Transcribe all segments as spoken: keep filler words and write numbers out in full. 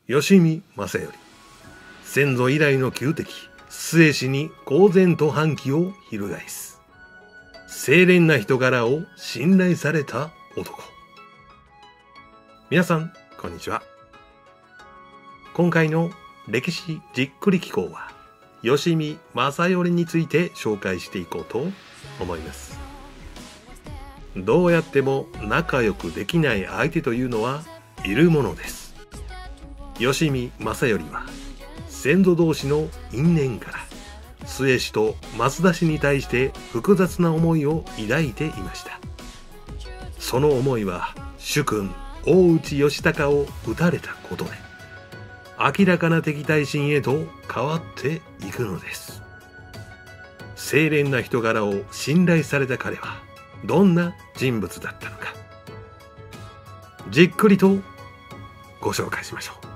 吉見正頼、先祖以来の旧敵末氏に公然と反旗を翻す清廉な人柄を信頼された男。皆さんこんにちは。今回の歴史じっくり紀行は吉見正頼について紹介していこうと思います。どうやっても仲良くできない相手というのはいるものです。吉見正頼は先祖同士の因縁から末氏と増田氏に対して複雑な思いを抱いていました。その思いは主君大内義隆を討たれたことで明らかな敵対心へと変わっていくのです。清廉な人柄を信頼された彼はどんな人物だったのか、じっくりとご紹介しましょう。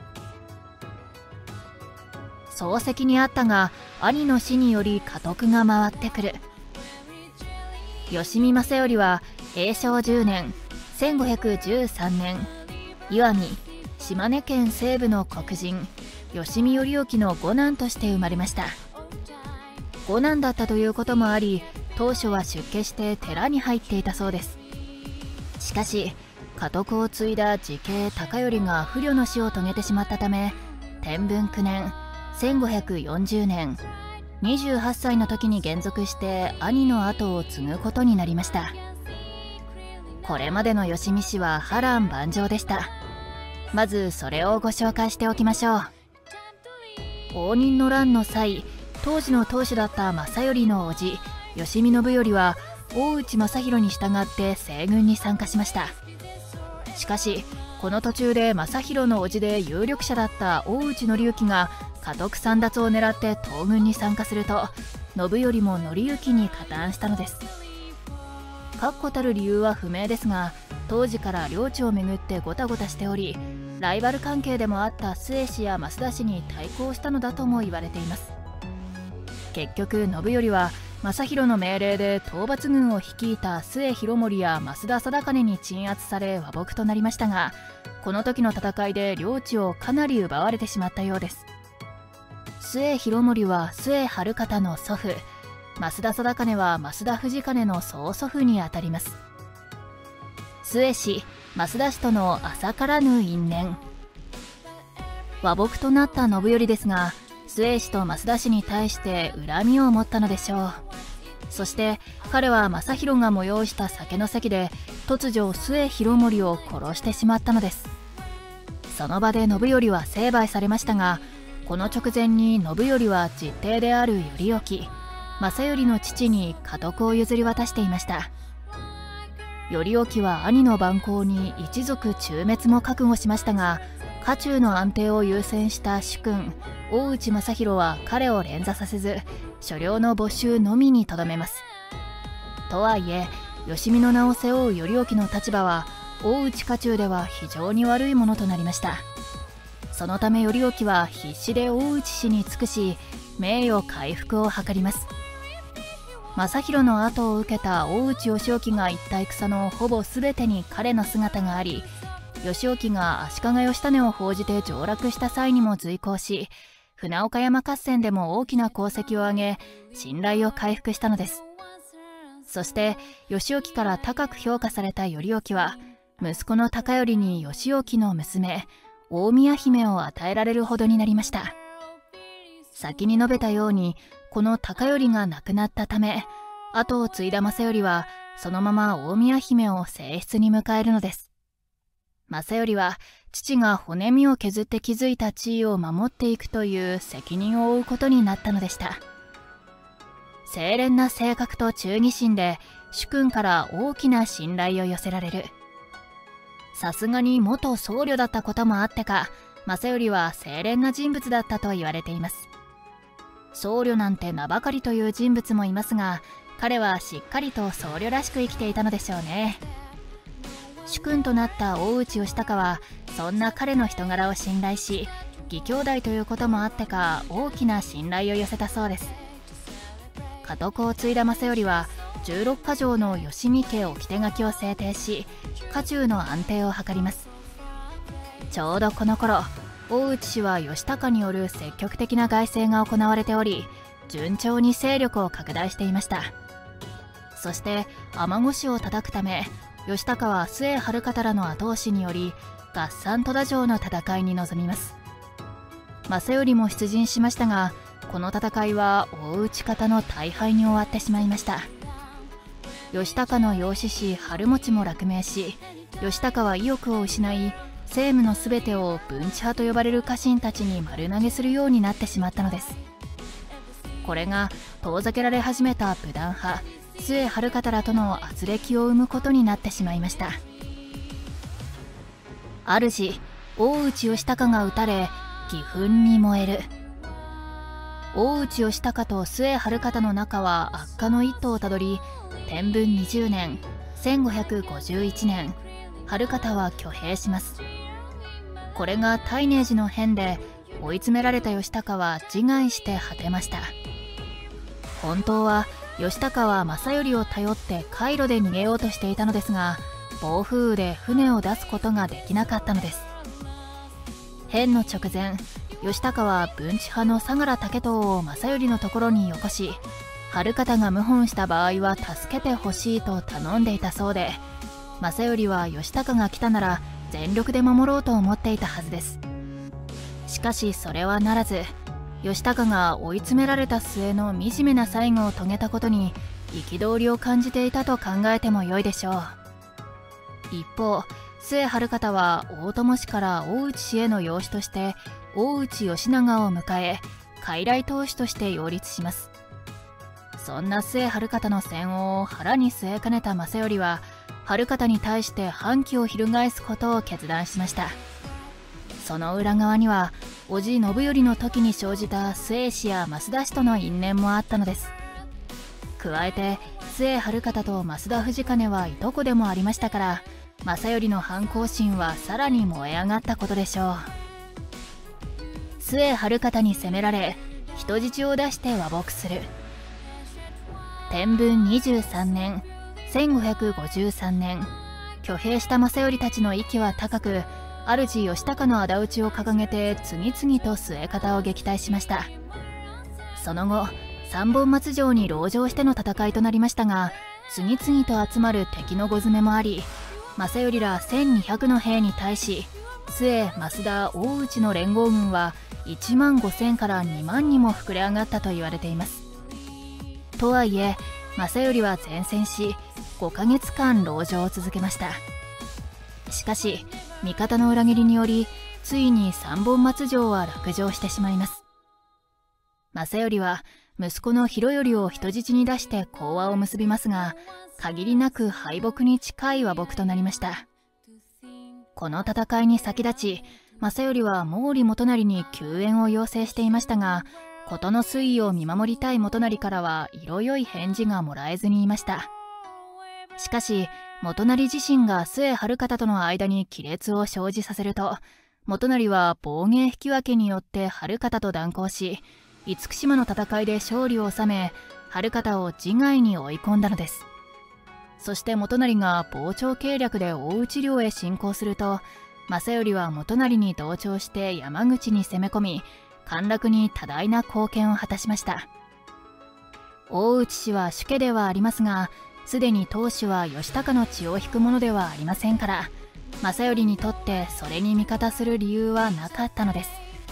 漱石にあったが兄の死により家督が回ってくる。吉見正頼は永正じゅうねんせんごひゃくじゅうさんねん石見島根県西部の黒人吉見頼興の五男として生まれました。五男だったということもあり、当初は出家して寺に入っていたそうです。しかし家督を継いだ次兄高頼が不慮の死を遂げてしまったため、天文くねんせんごひゃくよんじゅうねんにじゅうはっさいの時に還俗して兄の後を継ぐことになりました。これまでの吉見氏は波乱万丈でした。まずそれをご紹介しておきましょう。応仁の乱の際、当時の当主だった正頼の叔父吉見信頼は大内正弘に従って西軍に参加しました。しかしこの途中で正弘の叔父で有力者だった大内義行が家督簒奪を狙って東軍に参加すると、信頼も頼行に加担したのです。確固たる理由は不明ですが、当時から領地をめぐってごたごたしており、ライバル関係でもあった末氏や増田氏に対抗したのだとも言われています。結局信頼は正弘の命令で討伐軍を率いた末広盛や増田定兼に鎮圧され和睦となりましたが、この時の戦いで領地をかなり奪われてしまったようです。末広盛は末晴方の祖父、増田定兼は増田氏兼の曽祖父にあたります。末氏増田氏との浅からぬ因縁。和睦となった信頼ですが、末氏と増田氏に対して恨みを持ったのでしょう。そして彼は正弘が催した酒の席で突如末広盛を殺してしまったのです。その場で信頼は成敗されましたが、この直前に信頼は実弟である頼興、正頼の父に家督を譲り渡していました。頼興は兄の蛮行に一族誅滅も覚悟しましたが、家中の安定を優先した主君大内正弘は彼を連座させず、所領の没収のみにとどめます。とはいえ吉見の名を背負う頼興の立場は大内家中では非常に悪いものとなりました。そのため頼興は必死で大内氏に尽くし、名誉回復を図ります。正弘の後を受けた大内義興が行った戦のほぼ全てに彼の姿があり、義興が足利義胤を奉じて上洛した際にも随行し、船岡山合戦でも大きな功績を挙げ信頼を回復したのです。そして義興から高く評価された頼興は息子の高頼に義興の娘大宮姫を与えられるほどになりました。先に述べたように、この高頼が亡くなったため、後を継いだ正頼はそのまま大宮姫を正室に迎えるのです。正頼は父が骨身を削って築いた地位を守っていくという責任を負うことになったのでした。清廉な性格と忠義心で主君から大きな信頼を寄せられる。さすがに元僧侶だったこともあってか、正頼は清廉な人物だったと言われています。僧侶なんて名ばかりという人物もいますが、彼はしっかりと僧侶らしく生きていたのでしょうね。主君となった大内義隆はそんな彼の人柄を信頼し、義兄弟ということもあってか大きな信頼を寄せたそうです。家督を継いだ正頼はじゅうろくか条の吉見家掟書を制定し、家中の安定を図ります。ちょうどこの頃、 大内氏は義高による積極的な外政が行われており、順調に勢力を拡大していました。そして尼子を叩くため、義高は須江晴方らの後押しにより合算戸田城の戦いに臨みます。正頼も出陣しましたが、この戦いは大内方の大敗に終わってしまいました。義高の養子子晴持も落命し、義高は意欲を失い、政務のすべてを文治派と呼ばれる家臣たちに丸投げするようになってしまったのです。これが遠ざけられ始めた武断派須江晴方らとの軋轢を生むことになってしまいました。主大内義高が討たれ、義憤に燃える。大内義高と須江晴方の仲は悪化の一途をたどり、天文にじゅうねんせんごひゃくごじゅういちねん、晴方は挙兵します。これが大寧寺の変で、追い詰められた義高は自害して果てました。本当は義高は正頼を頼って海路で逃げようとしていたのですが、暴風雨で船を出すことができなかったのです。変の直前、義高は文治派の相良武藤を正頼のところによこし、晴方が謀反した場合は助けてほしいと頼んでいたそうで、正頼は義高が来たなら全力で守ろうと思っていたはずです。しかしそれはならず、義高が追い詰められた末の惨めな最後を遂げたことに憤りを感じていたと考えてもよいでしょう。一方、須江晴方は大友氏から大内氏への養子として大内義長を迎え、傀儡当主として擁立します。そんな須江晴方の戦王を腹に据えかねた正頼は、晴方に対して反旗を翻すことを決断しました。その裏側には、叔父信頼の時に生じた須江氏や増田氏との因縁もあったのです。加えて須江晴方と増田藤兼はいとこでもありましたから、正頼の反抗心はさらに燃え上がったことでしょう。須江晴方に攻められ、人質を出して和睦する。天文にじゅうさんねんせんごひゃくごじゅうさんねん、挙兵した正頼たちの息は高く、主義高の仇討ちを掲げて次々と須江方を撃退しました。その後、三本松城に籠城しての戦いとなりましたが、次々と集まる敵の碁詰めもあり、正頼らせんにひゃくの兵に対し、須江、増田、大内の連合軍はいちまんごせんからにまんにも膨れ上がったと言われています。とはいえ、正頼は善戦し、ごかげつかん籠城を続けました。しかし、味方の裏切りにより、ついに三本松城は落城してしまいます。正頼は息子の広頼を人質に出して講和を結びますが、限りなく敗北に近い和睦となりました。この戦いに先立ち、正頼は毛利元就に救援を要請していましたが、事の推移を見守りたい元就からは色よい返事がもらえずにいました。しかし、元就自身が須江晴方との間に亀裂を生じさせると、元就は妨害引き分けによって晴方と断交し、厳島の戦いで勝利を収め、晴方を自害に追い込んだのです。そして元就が防潮計略で大内領へ侵攻すると、正頼は元就に同調して山口に攻め込み、陥落に多大な貢献を果たしました。大内氏は主家ではありますが、すでに当主は義高の血を引くものではありませんから、正頼にとってそれに味方する理由はなかったのです。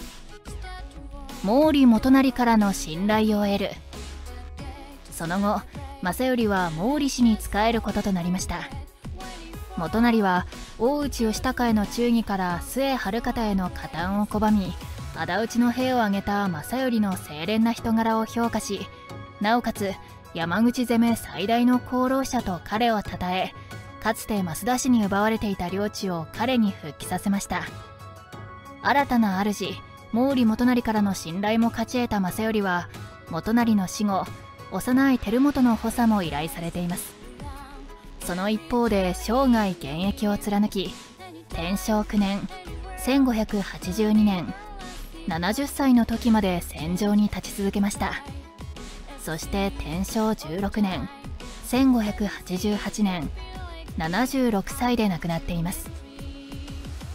毛利元就からの信頼を得る。その後、正頼は毛利氏に仕えることとなりました。元就は大内義高への忠義から須江晴方への加担を拒み、仇討ちの兵を挙げた正頼の清廉な人柄を評価し、なおかつ山口攻め最大の功労者と彼を称え、かつて増田氏に奪われていた領地を彼に復帰させました。新たな主毛利元就からの信頼も勝ち得た正頼は、元就の死後、幼い輝元の補佐も依頼されています。その一方で生涯現役を貫き、天正くねんせんごひゃくはちじゅうにねん、ななじゅっさいの時まで戦場に立ち続けました。そして天正じゅうろくねんせんごひゃくはちじゅうはちねん、ななじゅうろくさいで亡くなっています。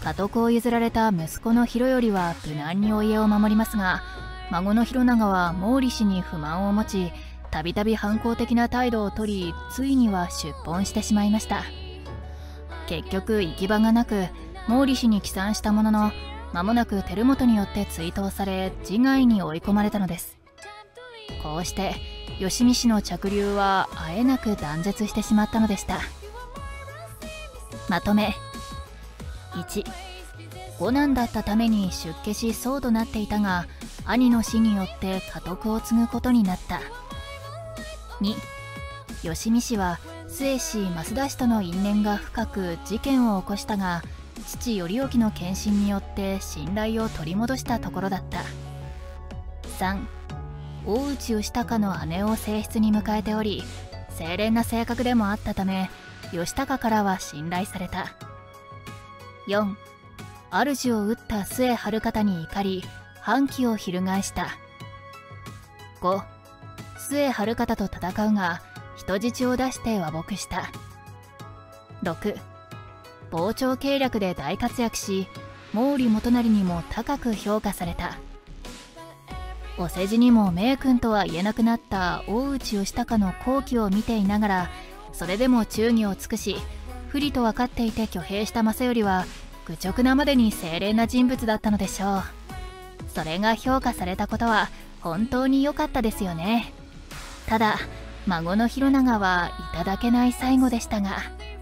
家督を譲られた息子の広頼は無難にお家を守りますが、孫の広長は毛利氏に不満を持ち、たびたび反抗的な態度をとり、ついには出奔してしまいました。結局行き場がなく毛利氏に帰参したものの、間もなく輝元によって追討され自害に追い込まれたのです。こうして吉見氏の嫡流はあえなく断絶してしまったのでした。まとめ。いち、五男だったために出家し僧となっていたが、兄の死によって家督を継ぐことになった。に、吉見氏は末氏増田氏との因縁が深く事件を起こしたが、父頼興の献身によって信頼を取り戻したところだった。さん、大内義高の姉を正室に迎えており、清廉な性格でもあったため義高からは信頼された。よん、主を討った末晴方に怒り反旗を翻した。ご、末晴方と戦うが人質を出して和睦した。ろく、傍聴計略で大活躍し、毛利元就にも高く評価された。お世辞にも名君とは言えなくなった大内義高の好機を見ていながら、それでも忠義を尽くし不利と分かっていて挙兵した正頼は愚直なまでに清廉な人物だったのでしょう。それが評価されたことは本当に良かったですよね。ただ孫の広長はいただけない最後でしたが。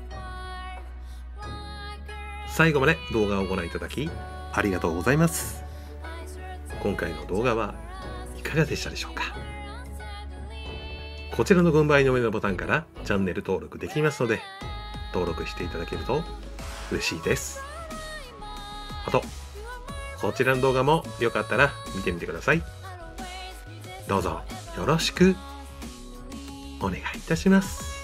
最後まで動画をご覧いただきありがとうございます。今回の動画はいかがでしたでしょうか。こちらの軍配の上のボタンからチャンネル登録できますので、登録していただけると嬉しいです。あとこちらの動画もよかったら見てみてください。どうぞよろしくお願いいたします。